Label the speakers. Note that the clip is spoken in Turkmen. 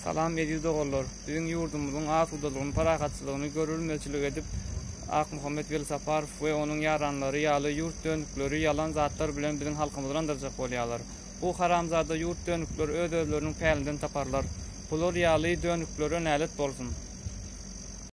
Speaker 1: Salam ediyor oğullar. Bizim yurdumuzun asudalygyny, parakatçylygyny görülmezçilik edip Ak Muhammed Velsaparov we onun yaranlary ýaly yurt dönükleri yalan zatlar bilen bizim halkymyzy andyrjak bolýarlar. Bu haramzada yurt dönükleri öz-özleriniň pälinden taparlar. Bular ýaly dönüklere nälet bolsun.